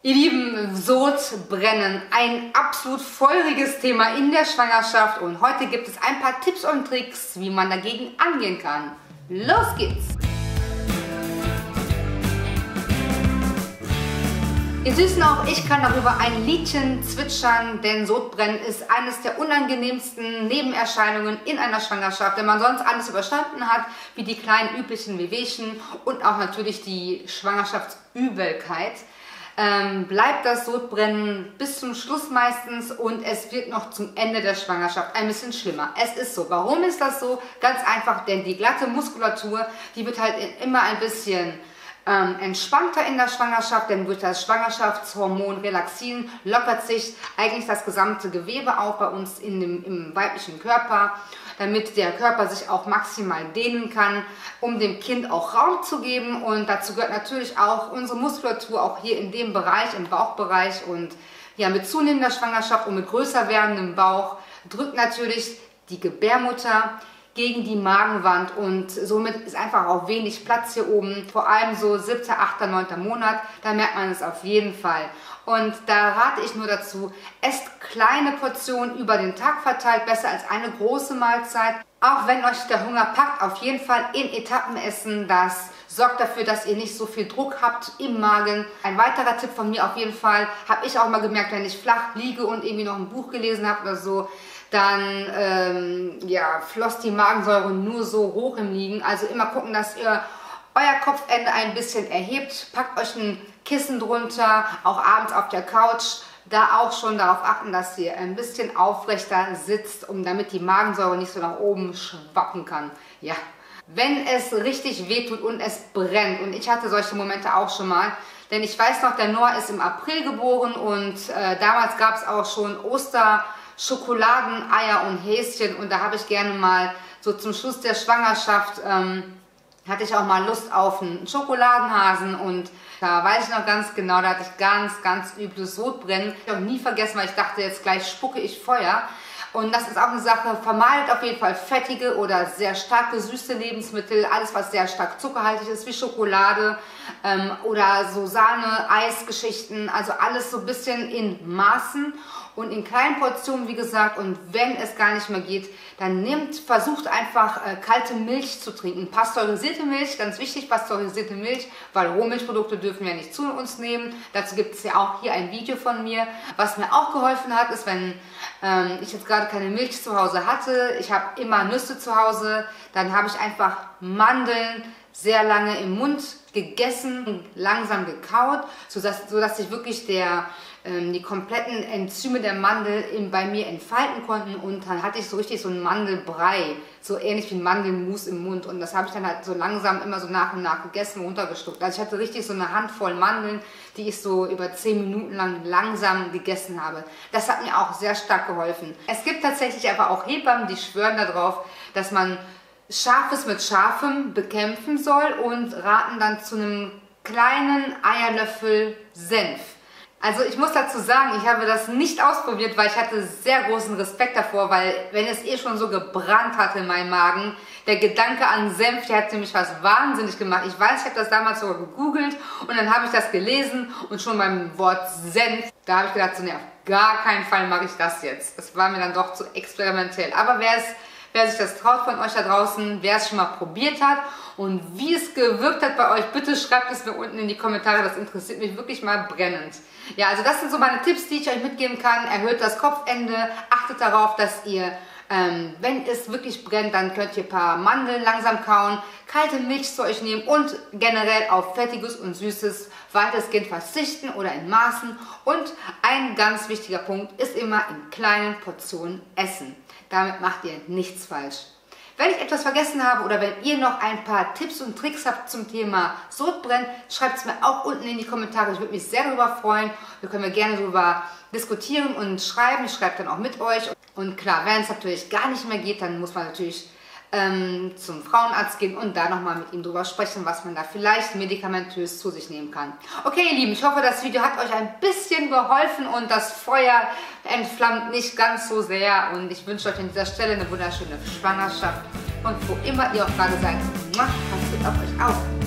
Ihr Lieben, Sodbrennen, ein absolut feuriges Thema in der Schwangerschaft und heute gibt es ein paar Tipps und Tricks, wie man dagegen angehen kann. Los geht's! Ihr Süßen, auch ich kann darüber ein Liedchen zwitschern, denn Sodbrennen ist eines der unangenehmsten Nebenerscheinungen in einer Schwangerschaft, wenn man sonst alles überstanden hat, wie die kleinen üblichen Wehwehchen und auch natürlich die Schwangerschaftsübelkeit. Bleibt das Sodbrennen bis zum Schluss meistens und es wird noch zum Ende der Schwangerschaft ein bisschen schlimmer. Es ist so. Warum ist das so? Ganz einfach, denn die glatte Muskulatur, die wird halt immer ein bisschen entspannter in der Schwangerschaft, denn durch das Schwangerschaftshormon Relaxin lockert sich eigentlich das gesamte Gewebe auf bei uns im weiblichen Körper, damit der Körper sich auch maximal dehnen kann, um dem Kind auch Raum zu geben. Und dazu gehört natürlich auch unsere Muskulatur, auch hier in dem Bereich, im Bauchbereich. Und ja, mit zunehmender Schwangerschaft und mit größer werdendem Bauch drückt natürlich die Gebärmutter gegen die Magenwand und somit ist einfach auch wenig Platz hier oben. Vor allem so 7., 8., 9. Monat, da merkt man es auf jeden Fall. Und da rate ich nur dazu, esst kleine Portionen über den Tag verteilt, besser als eine große Mahlzeit. Auch wenn euch der Hunger packt, auf jeden Fall in Etappen essen. Das sorgt dafür, dass ihr nicht so viel Druck habt im Magen. Ein weiterer Tipp von mir auf jeden Fall, habe ich auch mal gemerkt, wenn ich flach liege und irgendwie noch ein Buch gelesen habe oder so, dann floss die Magensäure nur so hoch im Liegen. Also immer gucken, dass ihr euer Kopfende ein bisschen erhebt. Packt euch ein Kissen drunter, auch abends auf der Couch. Da auch schon darauf achten, dass ihr ein bisschen aufrechter sitzt, damit die Magensäure nicht so nach oben schwappen kann. Ja, wenn es richtig wehtut und es brennt. Und ich hatte solche Momente auch schon mal. Denn ich weiß noch, der Noah ist im April geboren und damals gab es auch schon Schokoladen, Eier und Häschen und da habe ich gerne mal so zum Schluss der Schwangerschaft hatte ich auch mal Lust auf einen Schokoladenhasen und da weiß ich noch ganz genau, da hatte ich ganz übles Sodbrennen. Ich habe nie vergessen, weil ich dachte, jetzt gleich spucke ich Feuer. Und das ist auch eine Sache, vermeidet auf jeden Fall fettige oder sehr stark gesüßte Lebensmittel, alles was sehr stark zuckerhaltig ist, wie Schokolade oder so Sahne, Eisgeschichten, also alles so ein bisschen in Maßen und in kleinen Portionen, wie gesagt. Und wenn es gar nicht mehr geht, dann versucht einfach kalte Milch zu trinken. Pasteurisierte Milch, ganz wichtig, pasteurisierte Milch, weil Rohmilchprodukte dürfen wir nicht zu uns nehmen. Dazu gibt es ja auch hier ein Video von mir. Was mir auch geholfen hat, ist, wenn ich jetzt gerade keine Milch zu Hause hatte, ich habe immer Nüsse zu Hause, dann habe ich einfach Mandeln sehr lange im Mund gegessen, langsam gekaut, sodass sich wirklich die kompletten Enzyme der Mandel bei mir entfalten konnten und dann hatte ich so richtig so einen Mandelbrei, so ähnlich wie ein Mandelmus im Mund und das habe ich dann halt so langsam immer so nach und nach gegessen und runtergeschluckt. Also ich hatte richtig so eine Handvoll Mandeln, die ich so über 10 Minuten lang langsam gegessen habe. Das hat mir auch sehr stark geholfen. Es gibt tatsächlich aber auch Hebammen, die schwören darauf, dass man Scharfes mit Scharfem bekämpfen soll und raten dann zu einem kleinen Eierlöffel Senf. Also ich muss dazu sagen, ich habe das nicht ausprobiert, weil ich hatte sehr großen Respekt davor, weil wenn es schon so gebrannt hatte in meinem Magen, der Gedanke an Senf, der hat nämlich was wahnsinnig gemacht. Ich weiß, ich habe das damals sogar gegoogelt und dann habe ich das gelesen und schon beim Wort Senf, da habe ich gedacht, so, nee, auf gar keinen Fall mache ich das jetzt. Das war mir dann doch zu experimentell. Aber wer sich das traut von euch da draußen, wer es schon mal probiert hat und wie es gewirkt hat bei euch, bitte schreibt es mir unten in die Kommentare, das interessiert mich wirklich mal brennend. Ja, also das sind so meine Tipps, die ich euch mitgeben kann. Erhöht das Kopfende, achtet darauf, dass ihr, wenn es wirklich brennt, dann könnt ihr ein paar Mandeln langsam kauen, kalte Milch zu euch nehmen und generell auf Fettiges und Süßes weitestgehend verzichten oder in Maßen. Und ein ganz wichtiger Punkt ist immer in kleinen Portionen essen. Damit macht ihr nichts falsch. Wenn ich etwas vergessen habe oder wenn ihr noch ein paar Tipps und Tricks habt zum Thema Sodbrennen, schreibt es mir auch unten in die Kommentare. Ich würde mich sehr darüber freuen. Wir können gerne darüber diskutieren und schreiben. Ich schreibe dann auch mit euch. Und klar, wenn es natürlich gar nicht mehr geht, dann muss man natürlich zum Frauenarzt gehen und da nochmal mit ihm drüber sprechen, was man da vielleicht medikamentös zu sich nehmen kann. Okay, ihr Lieben, ich hoffe, das Video hat euch ein bisschen geholfen und das Feuer entflammt nicht ganz so sehr. Und ich wünsche euch an dieser Stelle eine wunderschöne Schwangerschaft. Und wo immer ihr auch gerade seid, passt gut auf euch auf.